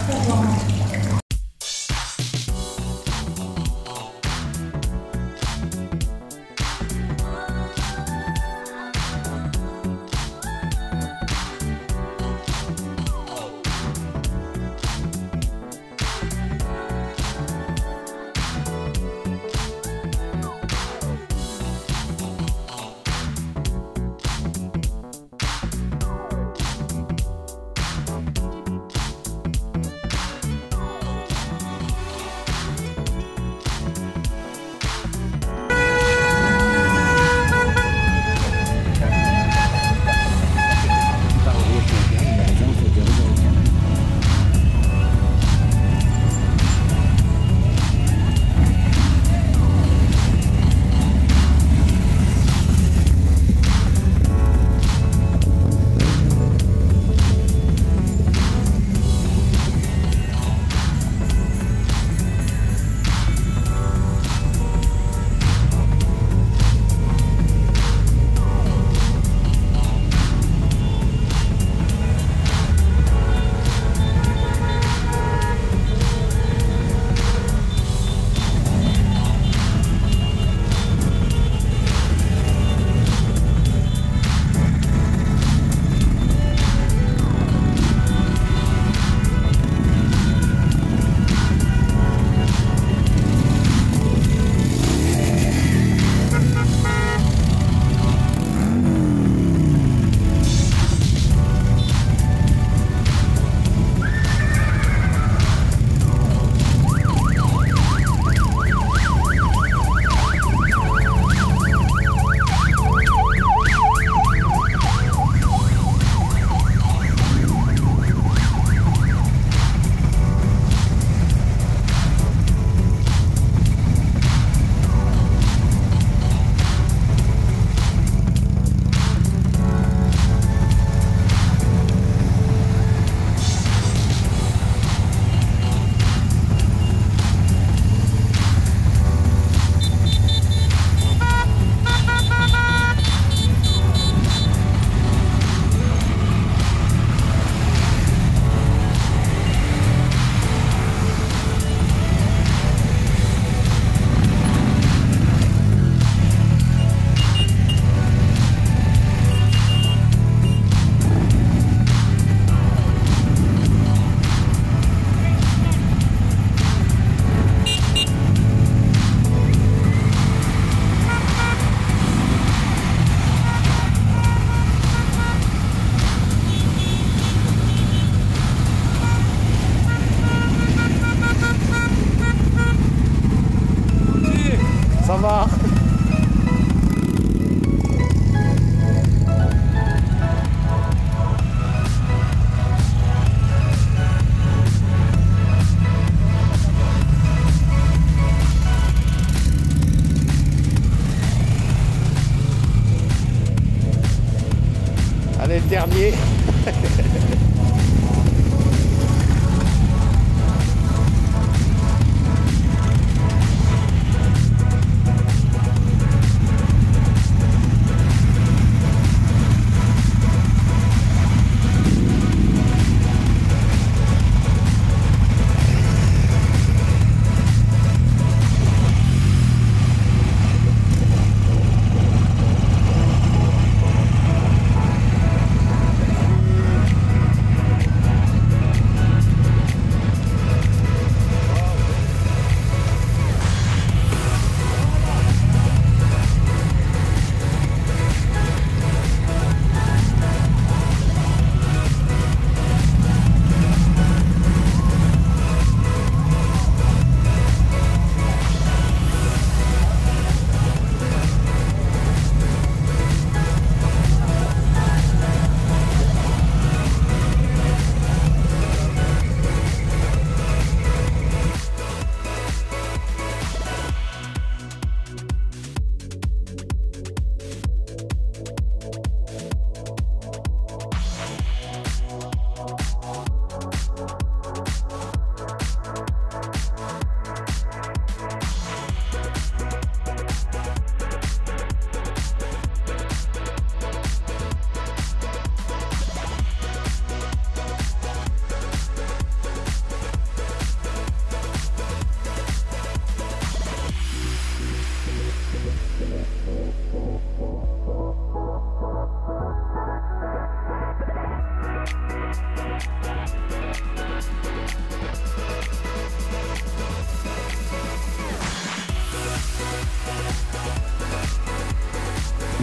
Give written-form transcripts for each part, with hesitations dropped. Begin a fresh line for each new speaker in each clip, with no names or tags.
Allez, le dernier.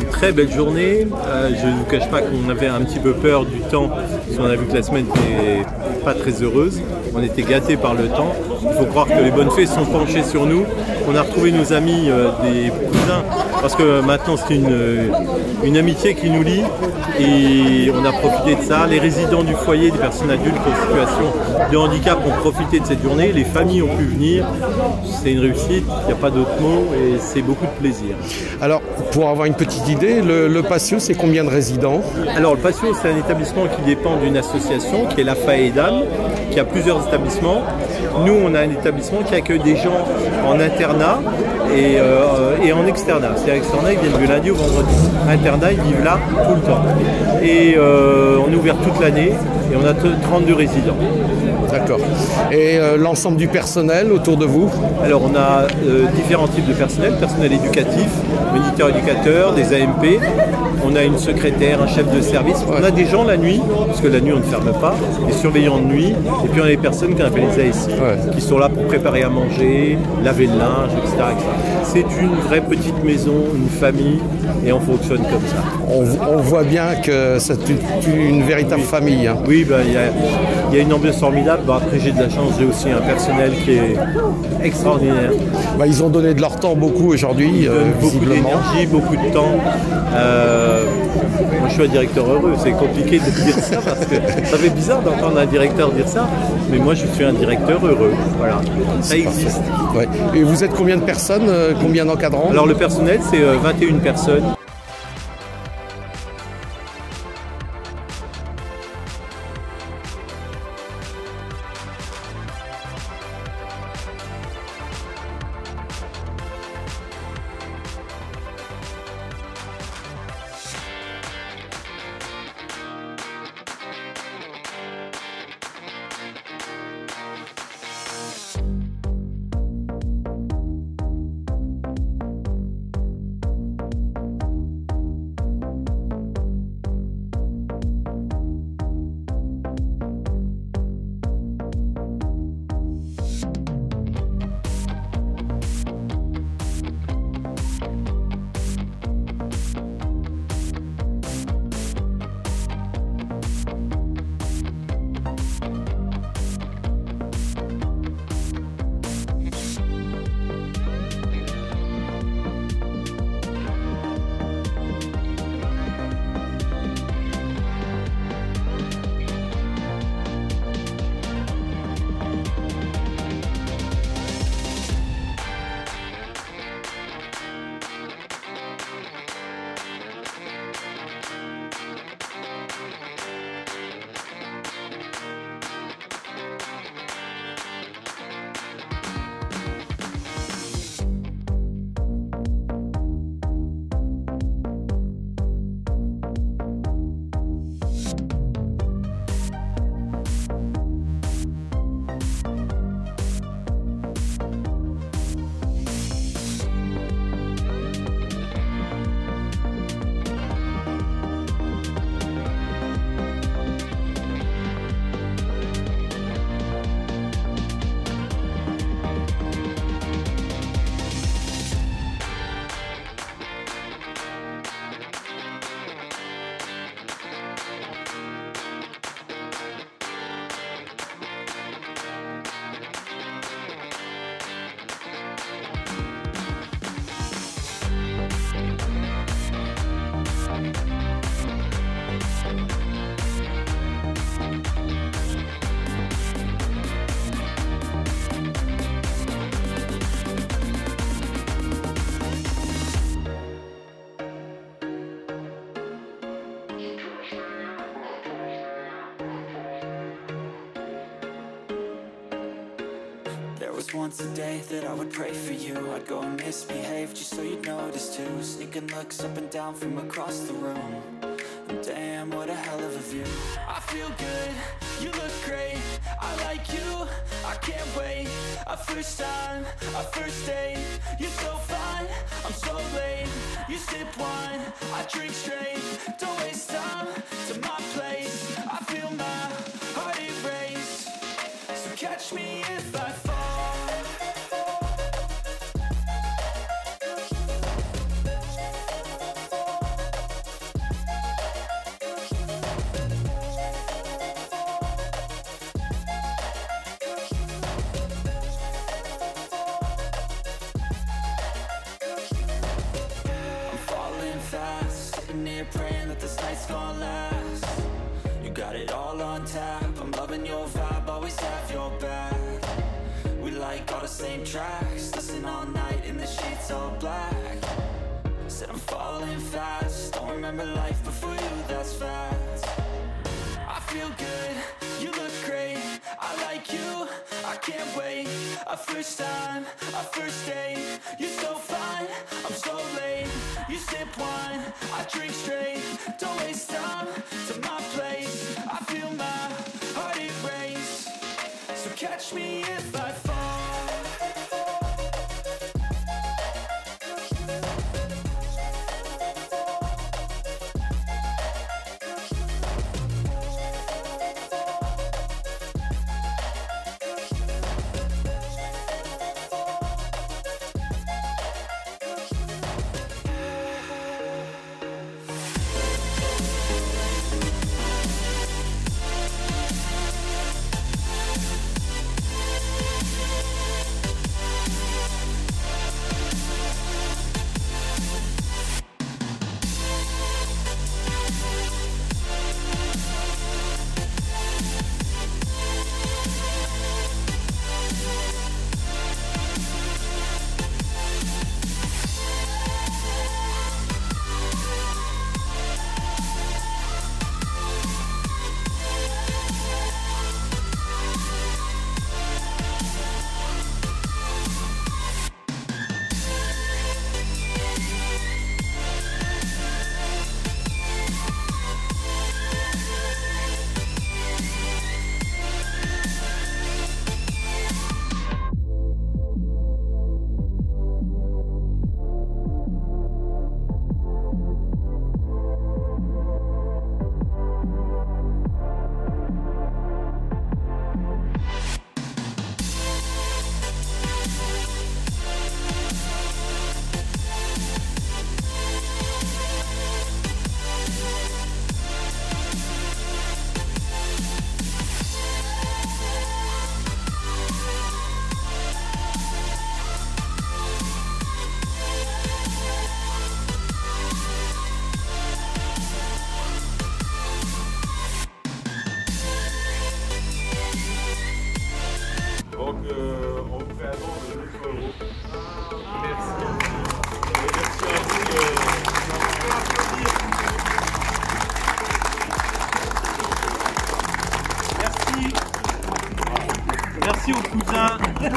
une très belle journée. Je ne vous cache pas qu'on avait un petit peu peur du temps, parce qu'on a vu que la semaine n'était pas très heureuse. On était gâtés par le temps. Il faut croire que les bonnes fées sont penchées sur nous. On a retrouvé nos amis des cousins, parce que maintenant c'est une amitié qui nous lie et on a profité de ça. Les résidents du foyer, des personnes adultes en situation de handicap ont profité de cette journée. Les familles ont pu venir. C'est une réussite, il n'y a pas d'autre mot et c'est beaucoup de plaisir.
Alors, pour avoir une petite idée, le Patio, c'est combien de résidents?
Alors, le Patio, c'est un établissement qui dépend d'une association qui est la FAEDAM, qui a plusieurs établissements. Nous, on a un établissement qui accueille des gens en internat et en externat. C'est-à-dire externat, ils viennent du lundi au vendredi. Internat, ils vivent là tout le temps. Et on est ouvert toute l'année et on a 32 résidents.
D'accord. Et l'ensemble du personnel autour de vous?
Alors, on a différents types de personnel éducatif, moniteurs éducateurs, des AMP. On a une secrétaire, un chef de service. On a des gens la nuit, parce que la nuit on ne ferme pas, des surveillants de nuit. Et puis on a des personnes qu'on appelle les ASI, qui sont là pour préparer à manger, laver le linge, etc. C'est une vraie petite maison, une famille, et on fonctionne comme ça.
On voit bien que c'est une véritable famille. Hein.
Oui, il y a une ambiance formidable. Après, j'ai de la chance, j'ai aussi un personnel qui est extraordinaire.
Ils ont donné de leur temps beaucoup aujourd'hui,
beaucoup d'énergie, beaucoup de temps. Moi, je suis un directeur heureux. C'est compliqué de dire ça parce que ça fait bizarre d'entendre un directeur dire ça. Mais moi, je suis un directeur heureux. Voilà, ça existe.
Ouais. Et vous êtes combien de personnes, combien d'encadrants?
Alors, le personnel, c'est 21 personnes.
There was once a day that I would pray for you. I'd go and misbehave just so you'd notice too. Sneaking looks up and down from across the room. And damn, what a hell of a view. I feel good, you look great. I like you, I can't wait. A first time, a first date. You're so fine, I'm so late. You sip wine, I drink straight. Don't waste time to my place. I feel my heart erase. So catch me if I fall. it all on tap. I'm loving your vibe, always have your back. We like all the same tracks, listen all night in the sheets all black. Said I'm falling fast, don't remember life before you, that's facts. I feel good, you look great, I like you, I can't wait. A first time, a first date, you're so fine, I'm so late. You sip wine, I drink straight, don't waste time to my place. I feel my heart it race, so catch me if I fall.
Donc on vous fait un don de 9 euros.
Merci. Merci aux cousins.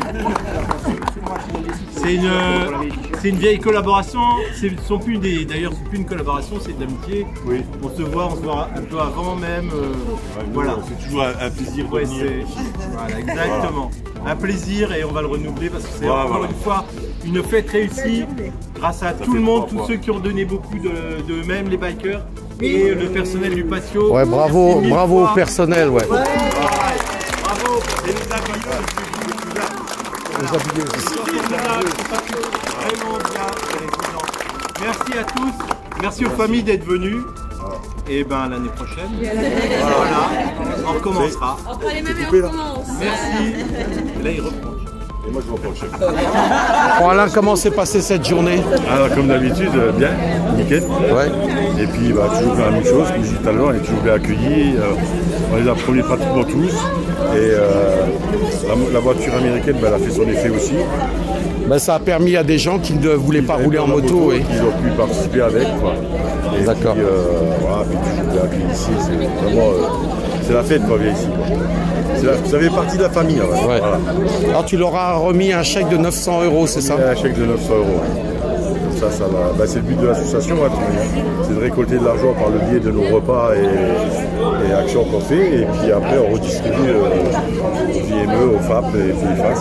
C'est une vieille collaboration. D'ailleurs, c'est plus une collaboration, c'est de l'amitié.
Oui.
On se voit un peu avant même. Voilà.
C'est toujours un plaisir de venir.
Voilà, exactement. Voilà. Un plaisir et on va le renouveler parce que c'est
voilà.
Une fois une fête réussie grâce à tout le monde, tous ceux qui ont donné beaucoup d'eux-mêmes, les bikers et le personnel du patio.
Ouais, bravo, bravo au personnel, ouais.
Bravo. Et les habillés.
Les habillés aussi.
Vraiment bien. Merci à tous. Merci aux familles d'être venus. Et ben l'année prochaine. Voilà. On recommencera.
On fera les mêmes et on recommence.
Merci. Là il reprend.
Et moi je reprends le chef.
Bon Alain, comment s'est passée cette journée?
Alors comme d'habitude, bien, nickel.
Ouais.
Et puis toujours la même chose, comme je disais tout à l'heure, on est toujours bien accueillis. On les a promis pratiquement tous. Et la voiture américaine, elle a fait son effet aussi.
Ben, ça a permis à des gens qui ne voulaient pas rouler en moto.
Ils ont pu participer avec.
D'accord.
Voilà, puis toujours bien accueillis ici. C'est vraiment c'est la fête quoi, ici. Ça fait partie de la famille.
Ouais.
Voilà.
Alors tu leur as remis un chèque de 900 euros, c'est ça?
Un chèque de 900 euros. Ça va. C'est le but de l'association, c'est de récolter de l'argent par le biais de nos repas et actions qu'on fait. Et puis après, on redistribue aux IME, aux FAP et aux FAS.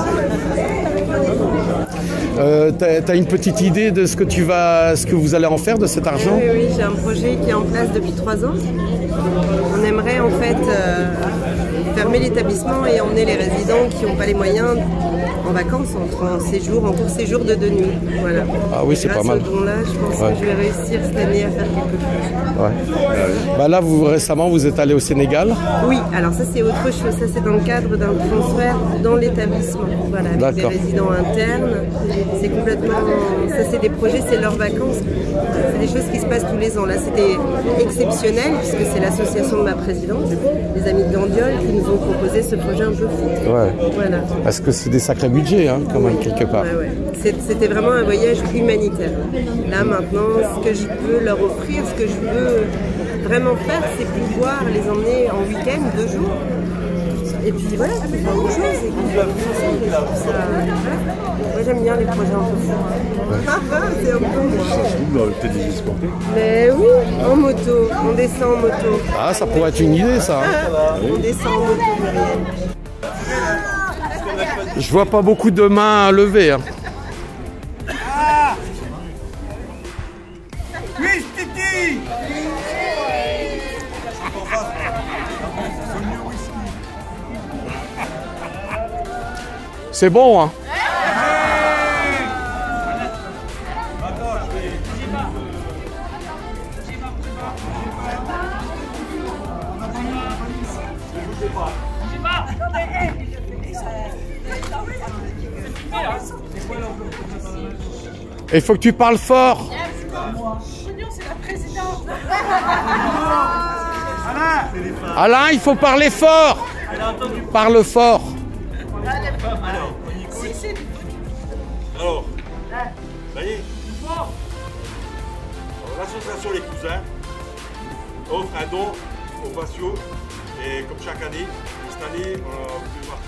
T'as une petite idée de ce que vous allez en faire de cet argent?
Oui, j'ai un projet qui est en place depuis 3 ans. On aimerait en fait fermer l'établissement et emmener les résidents qui n'ont pas les moyens en vacances, en court séjour de 2 nuits. Voilà.
Ah oui, c'est pas mal.
Grâce au don là, je pense que je vais réussir cette année à faire quelque chose.
Ouais. Bah là, récemment, vous êtes allé au Sénégal.
Oui, alors ça c'est autre chose. Ça c'est dans le cadre d'un transfert dans l'établissement. Voilà, avec des résidents internes. C'est complètement. Ça c'est des projets, c'est leurs vacances. C'est des choses qui se passent tous les ans. Là c'était exceptionnel puisque c'est l'association de ma présidente, les Amis de Gandiol, qui nous ont proposé ce projet un peu fou.
Ouais.
Voilà.
Parce que c'est des sacrés budgets, hein, quand même, quelque part.
Ouais, ouais. C'était vraiment un voyage humanitaire. Là maintenant, ce que je peux leur offrir, ce que je veux vraiment faire, c'est pouvoir les emmener en week-end, 2 jours. Et puis voilà, c'est pas autre chose. Et puis, moi j'aime bien les projets un peu fous. C'est un peu moi.
Ça se trouve, peut-être des escortés.
Mais oui, en moto, on descend en moto.
Ah, ça pourrait être une idée, ça. Hein.
On descend en moto, Muriel.
Je vois pas beaucoup de mains levées. Hein. C'est bon, hein? Il faut que tu parles fort. Alain, il faut parler fort. Parle fort.
Alors, ça y est. L'association Les Cousins offre un don aux patios et comme chaque année, cette année, on a voulu